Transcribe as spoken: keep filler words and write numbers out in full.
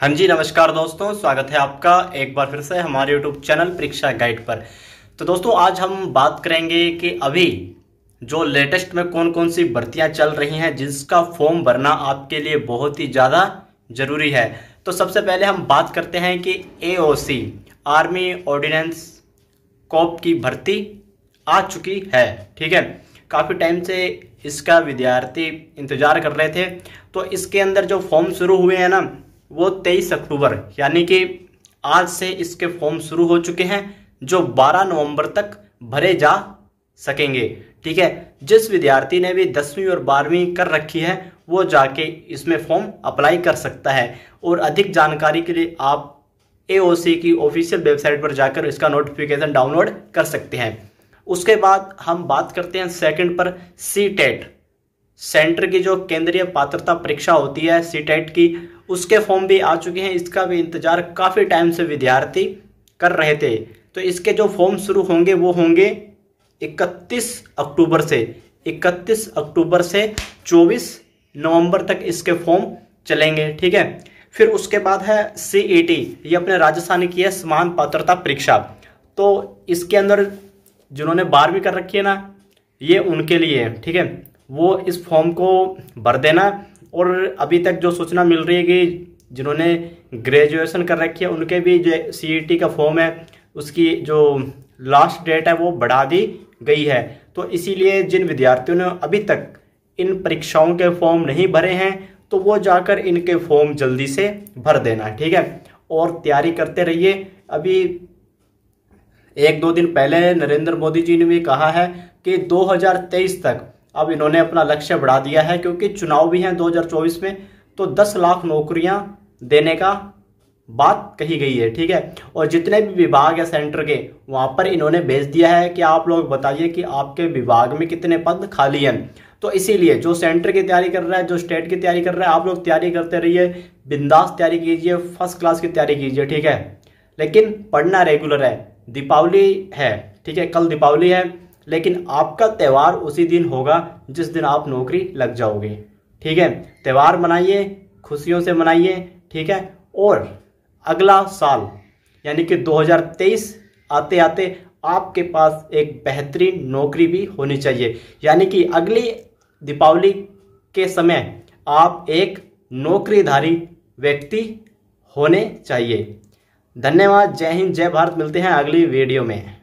हाँ जी, नमस्कार दोस्तों, स्वागत है आपका एक बार फिर से हमारे यूट्यूब चैनल परीक्षा गाइड पर। तो दोस्तों आज हम बात करेंगे कि अभी जो लेटेस्ट में कौन कौन सी भर्तियां चल रही हैं जिसका फॉर्म भरना आपके लिए बहुत ही ज़्यादा ज़रूरी है। तो सबसे पहले हम बात करते हैं कि A O C army ordnance corp की भर्ती आ चुकी है। ठीक है, काफ़ी टाइम से इसका विद्यार्थी इंतज़ार कर रहे थे। तो इसके अंदर जो फॉर्म शुरू हुए हैं ना, वो तेईस अक्टूबर यानी कि आज से इसके फॉर्म शुरू हो चुके हैं, जो बारह नवंबर तक भरे जा सकेंगे। ठीक है, जिस विद्यार्थी ने भी दसवीं और बारहवीं कर रखी है वो जाके इसमें फॉर्म अप्लाई कर सकता है। और अधिक जानकारी के लिए आप ए ओ सी की ऑफिशियल वेबसाइट पर जाकर इसका नोटिफिकेशन डाउनलोड कर सकते हैं। उसके बाद हम बात करते हैं सेकंड पर सी टेट, सेंटर की जो केंद्रीय पात्रता परीक्षा होती है सी टेट की, उसके फॉर्म भी आ चुके हैं। इसका भी इंतजार काफ़ी टाइम से विद्यार्थी कर रहे थे। तो इसके जो फॉर्म शुरू होंगे वो होंगे इकतीस अक्टूबर से इकतीस अक्टूबर से चौबीस नवंबर तक इसके फॉर्म चलेंगे। ठीक है, फिर उसके बाद है सी ई टी, ये अपने राजस्थान की है समान पात्रता परीक्षा। तो इसके अंदर जिन्होंने बारहवीं कर रखी है ना, ये उनके लिए है। ठीक है, वो इस फॉर्म को भर देना। और अभी तक जो सूचना मिल रही है कि जिन्होंने ग्रेजुएशन कर रखी है उनके भी जो सी ई टी का फॉर्म है उसकी जो लास्ट डेट है वो बढ़ा दी गई है। तो इसीलिए जिन विद्यार्थियों ने अभी तक इन परीक्षाओं के फॉर्म नहीं भरे हैं तो वो जाकर इनके फॉर्म जल्दी से भर देना। ठीक है, और तैयारी करते रहिए। अभी एक दो दिन पहले नरेंद्र मोदी जी ने भी कहा है कि दो हज़ार तेईस तक अब इन्होंने अपना लक्ष्य बढ़ा दिया है, क्योंकि चुनाव भी हैं दो हज़ार चौबीस में। तो दस लाख नौकरियां देने का बात कही गई है। ठीक है, और जितने भी विभाग है सेंटर के, वहां पर इन्होंने भेज दिया है कि आप लोग बताइए कि आपके विभाग में कितने पद खाली हैं। तो इसीलिए जो सेंटर की तैयारी कर रहा है, जो स्टेट की तैयारी कर रहा है, आप लोग तैयारी करते रहिए, बिंदास तैयारी कीजिए, फर्स्ट क्लास की तैयारी कीजिए। ठीक है, लेकिन पढ़ना रेगुलर है। दीपावली है, ठीक है, कल दीपावली है, लेकिन आपका त्यौहार उसी दिन होगा जिस दिन आप नौकरी लग जाओगे। ठीक है, त्यौहार मनाइए, खुशियों से मनाइए। ठीक है, और अगला साल यानी कि दो हज़ार तेईस आते आते आपके पास एक बेहतरीन नौकरी भी होनी चाहिए, यानी कि अगली दीपावली के समय आप एक नौकरीधारी व्यक्ति होने चाहिए। धन्यवाद, जय हिंद, जय भारत। मिलते हैं अगली वीडियो में।